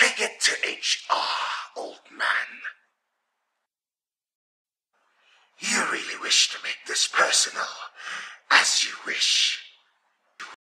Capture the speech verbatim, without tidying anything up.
Take it to H R, old man. You really wish to make this personal, as you wish.